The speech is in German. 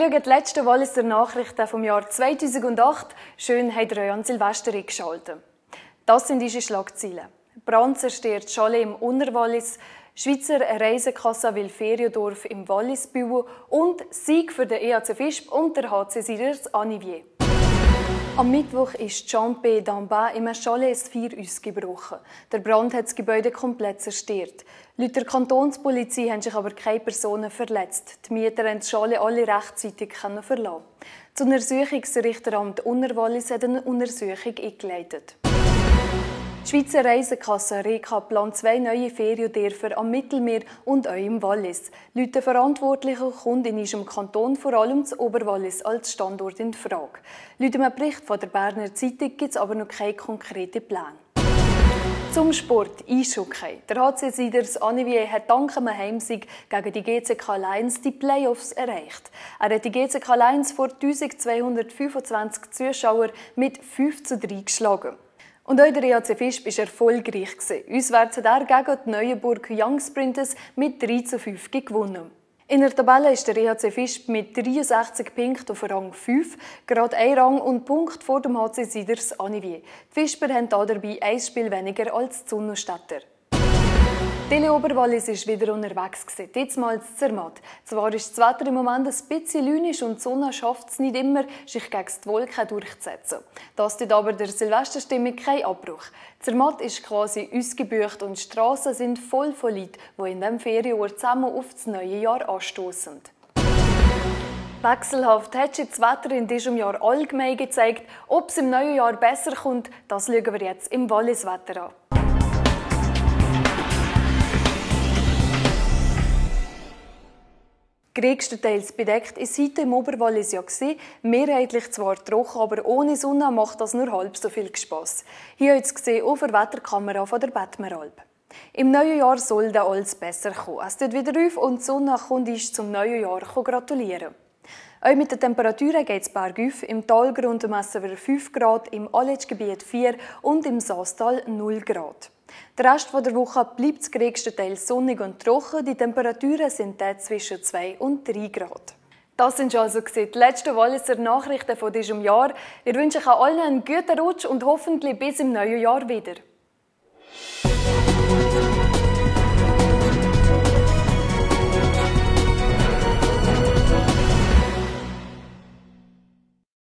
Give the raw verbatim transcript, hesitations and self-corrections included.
schauen die letzten Walliser Nachrichten vom Jahr zweitausendacht. Schön, habt ihr euch an Silvester eingeschaltet. Das sind unsere Schlagzeilen. Brand zerstört Chalet im Unterwallis, Schweizer Reisekasse will Feriendorf im Wallis bauen und Sieg für den E H C Visp und der H C Siders Anivier. Am Mittwoch ist Champé d'Ambas im Chalet ins Vier ausgebrochen. Der Brand hat das Gebäude komplett zerstört. Laut der Kantonspolizei haben sich aber keine Personen verletzt. Die Mieter haben das Chalet alle rechtzeitig verlassen. Das Untersuchungsrichteramt Unterwallis hat eine Untersuchung eingeleitet. Die Schweizer Reisekasse Reka plant zwei neue Feriendörfer am Mittelmeer und auch im Wallis. Laut den Verantwortlichen kommt in unserem Kanton vor allem das Oberwallis als Standort in Frage. Laut einem Bericht von der Berner Zeitung gibt es aber noch keine konkreten Pläne. Zum Sport, Eishockey. Der H C Siders Anivier hat dank einem Heimsieg gegen die G C K Lions die Playoffs erreicht. Er hat die G C K Lions vor eintausendzweihundertfünfundzwanzig Zuschauern mit fünf zu drei geschlagen. Und auch der E H C Visp war erfolgreich. Auswärts hat er gegen die Neuenburg Young Sprinters mit drei zu fünf gewonnen. In der Tabelle ist der E H C Visp mit dreiundsechzig Punkten auf Rang fünf, gerade ein Rang und Punkt vor dem H C Siders Anivier. Die Visper haben dabei ein Spiel weniger als die Sonnenstädter. Tele Oberwallis war wieder unterwegs, diesmal in Zermatt. Zwar ist das Wetter im Moment ein bisschen lünisch und die Sonne schafft es nicht immer, sich gegen die Wolken durchzusetzen. Das tut aber der Silvesterstimmung keinen Abbruch. Zermatt ist quasi ausgebucht und die Strassen sind voll von Leuten, die in diesem Ferienort zusammen auf das neue Jahr anstoßen. Wechselhaft hat sich das Wetter in diesem Jahr allgemein gezeigt. Ob es im neuen Jahr besser kommt, das schauen wir jetzt im Walliswetter an. Größtenteils bedeckt ist heute im Oberwallis ja gewesen. Mehrheitlich zwar trocken, aber ohne Sonne macht das nur halb so viel Spass. Hier habt ihr es gesehen auf der Wetterkamera von der Bettmeralp. Im neuen Jahr soll dann alles besser kommen. Es tut wieder auf und die Sonne kommt uns zum neuen Jahr gratulieren. Auch mit den Temperaturen geht es bergauf. Im Talgrund messen wir fünf Grad, im Aletschgebiet vier und im Saastal null Grad. Der Rest der Woche bleibt es größtenteils sonnig und trocken. Die Temperaturen sind dann zwischen zwei und drei Grad. Das sind also die letzten Walliser Nachrichten von diesem Jahr. Wir wünschen allen einen guten Rutsch und hoffentlich bis im neuen Jahr wieder.